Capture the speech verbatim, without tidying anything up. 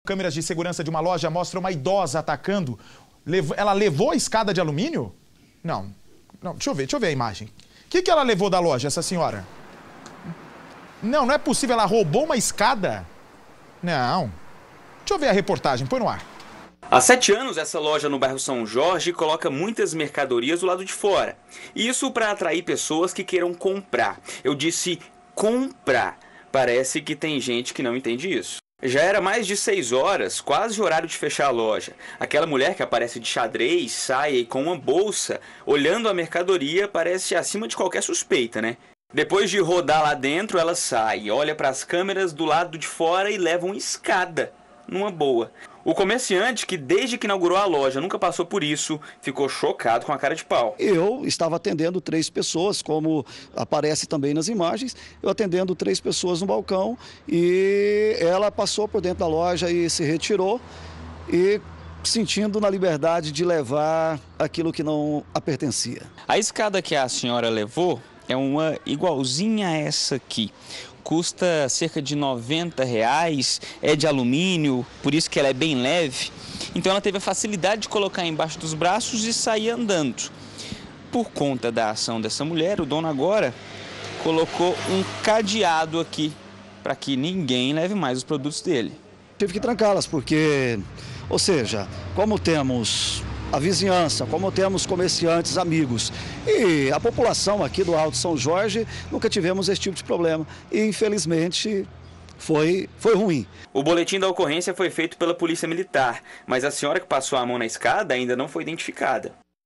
Câmeras de segurança de uma loja mostram uma idosa atacando. Ela levou a escada de alumínio? Não. Não, deixa eu ver, deixa eu ver a imagem. O que, que ela levou da loja, essa senhora? Não, não é possível, ela roubou uma escada? Não. Deixa eu ver a reportagem, põe no ar. Há sete anos, essa loja no bairro São Jorge coloca muitas mercadorias do lado de fora. Isso para atrair pessoas que queiram comprar. Eu disse comprar. Parece que tem gente que não entende isso. Já era mais de seis horas, quase o horário de fechar a loja. Aquela mulher que aparece de xadrez, saia e com uma bolsa, olhando a mercadoria, parece acima de qualquer suspeita, né? Depois de rodar lá dentro, ela sai, olha para as câmeras do lado de fora e leva uma escada, numa boa. O comerciante, que desde que inaugurou a loja nunca passou por isso, ficou chocado com a cara de pau. Eu estava atendendo três pessoas, como aparece também nas imagens, eu atendendo três pessoas no balcão e ela passou por dentro da loja e se retirou e sentindo na liberdade de levar aquilo que não a pertencia. A escada que a senhora levou é uma igualzinha a essa aqui. Custa cerca de noventa reais, é de alumínio, por isso que ela é bem leve. Então ela teve a facilidade de colocar embaixo dos braços e sair andando. Por conta da ação dessa mulher, o dono agora colocou um cadeado aqui para que ninguém leve mais os produtos dele. Tive que trancá-las porque, ou seja, como temos a vizinhança, como temos comerciantes, amigos e a população aqui do Alto São Jorge, nunca tivemos esse tipo de problema e infelizmente foi, foi ruim. O boletim da ocorrência foi feito pela Polícia Militar, mas a senhora que passou a mão na escada ainda não foi identificada.